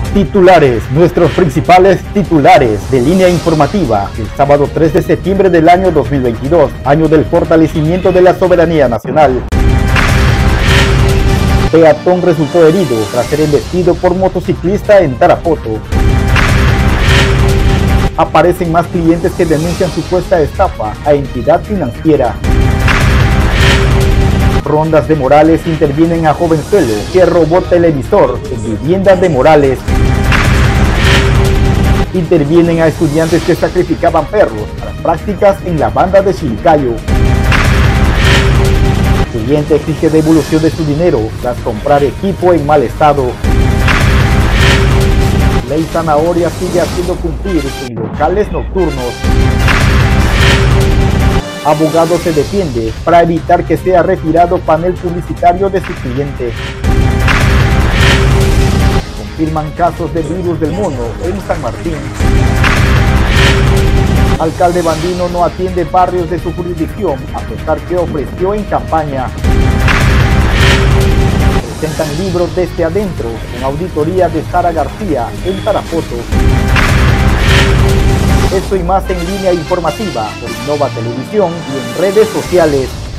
Titulares, nuestros principales titulares de Línea Informativa, el sábado 3 de septiembre del año 2022, año del fortalecimiento de la soberanía nacional. Peatón resultó herido tras ser embestido por motociclista en Tarapoto. Aparecen más clientes que denuncian supuesta estafa a entidad financiera. Rondas de Morales intervienen a jovenzuelo que robó televisor en viviendas de Morales. Intervienen a estudiantes que sacrificaban perros a las prácticas en la banda de Chilcayo. Cliente exige devolución de su dinero tras comprar equipo en mal estado. Ley Zanahoria sigue haciendo cumplir en locales nocturnos. Abogado se defiende para evitar que sea retirado panel publicitario de su cliente. Confirman casos de virus del mono en San Martín. Alcalde Bandino no atiende barrios de su jurisdicción a pesar que ofreció en campaña. Presentan libros desde adentro en auditoría de Sara García en Tarapoto. Esto y más en Línea Informativa por Innova Televisión y en redes sociales.